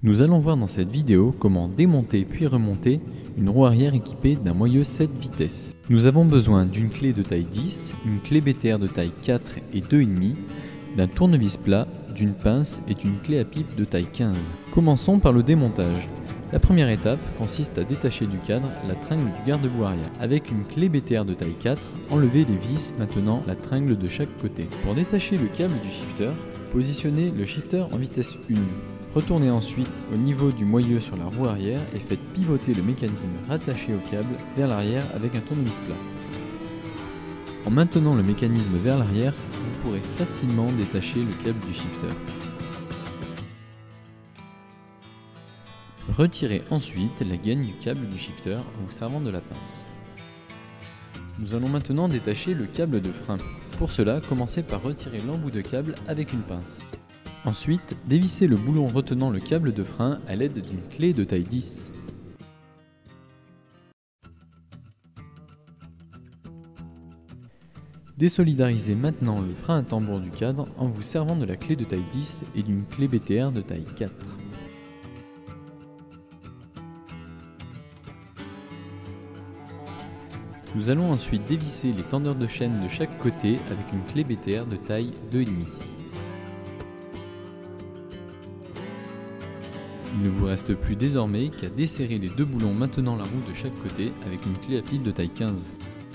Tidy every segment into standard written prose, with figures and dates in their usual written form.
Nous allons voir dans cette vidéo comment démonter puis remonter une roue arrière équipée d'un moyeu 7 vitesses. Nous avons besoin d'une clé de taille 10, une clé BTR de taille 4 et 2,5, d'un tournevis plat, d'une pince et d'une clé à pipe de taille 15. Commençons par le démontage. La première étape consiste à détacher du cadre la tringle du garde-boue arrière. Avec une clé BTR de taille 4, enlevez les vis maintenant la tringle de chaque côté. Pour détacher le câble du shifter, positionnez le shifter en vitesse 1. Retournez ensuite au niveau du moyeu sur la roue arrière et faites pivoter le mécanisme rattaché au câble vers l'arrière avec un tournevis plat. En maintenant le mécanisme vers l'arrière, vous pourrez facilement détacher le câble du shifter. Retirez ensuite la gaine du câble du shifter en vous servant de la pince. Nous allons maintenant détacher le câble de frein. Pour cela, commencez par retirer l'embout de câble avec une pince. Ensuite, dévissez le boulon retenant le câble de frein à l'aide d'une clé de taille 10. Désolidarisez maintenant le frein à tambour du cadre en vous servant de la clé de taille 10 et d'une clé BTR de taille 4. Nous allons ensuite dévisser les tendeurs de chaîne de chaque côté avec une clé BTR de taille 2,5. Il ne vous reste plus désormais qu'à desserrer les deux boulons maintenant la roue de chaque côté avec une clé à pipe de taille 15.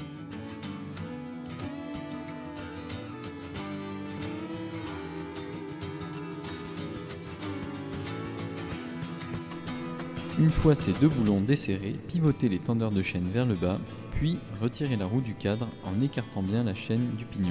Une fois ces deux boulons desserrés, pivotez les tendeurs de chaîne vers le bas, puis retirez la roue du cadre en écartant bien la chaîne du pignon.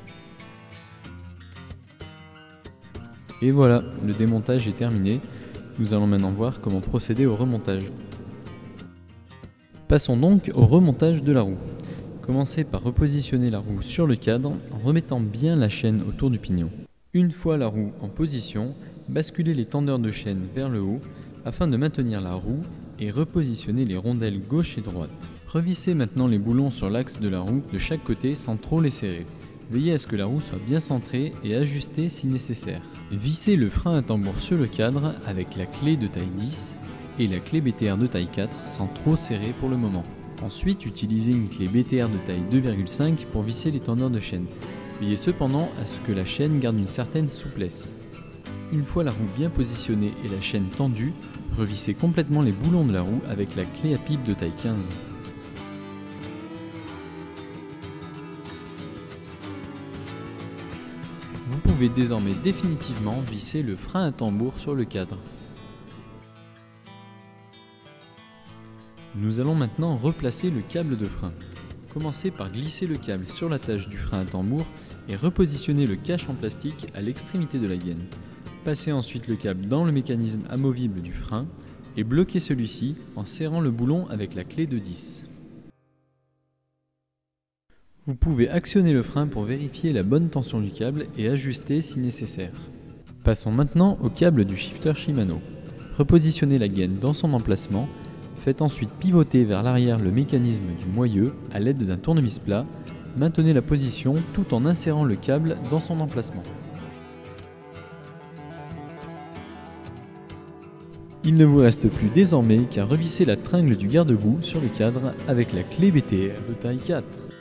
Et voilà, le démontage est terminé. Nous allons maintenant voir comment procéder au remontage. Passons donc au remontage de la roue. Commencez par repositionner la roue sur le cadre en remettant bien la chaîne autour du pignon. Une fois la roue en position, basculez les tendeurs de chaîne vers le haut afin de maintenir la roue et repositionner les rondelles gauche et droite. Revissez maintenant les boulons sur l'axe de la roue de chaque côté sans trop les serrer. Veillez à ce que la roue soit bien centrée et ajustée si nécessaire. Vissez le frein à tambour sur le cadre avec la clé de taille 10 et la clé BTR de taille 4 sans trop serrer pour le moment. Ensuite, utilisez une clé BTR de taille 2,5 pour visser les tendeurs de chaîne. Veillez cependant à ce que la chaîne garde une certaine souplesse. Une fois la roue bien positionnée et la chaîne tendue, revissez complètement les boulons de la roue avec la clé à pipe de taille 15. Vous pouvez désormais définitivement visser le frein à tambour sur le cadre. Nous allons maintenant replacer le câble de frein. Commencez par glisser le câble sur l'attache du frein à tambour et repositionner le cache en plastique à l'extrémité de la gaine. Passez ensuite le câble dans le mécanisme amovible du frein et bloquez celui-ci en serrant le boulon avec la clé de 10. Vous pouvez actionner le frein pour vérifier la bonne tension du câble et ajuster si nécessaire. Passons maintenant au câble du shifter Shimano. Repositionnez la gaine dans son emplacement, faites ensuite pivoter vers l'arrière le mécanisme du moyeu à l'aide d'un tournevis plat, maintenez la position tout en insérant le câble dans son emplacement. Il ne vous reste plus désormais qu'à revisser la tringle du garde-boue sur le cadre avec la clé BTR de taille 4.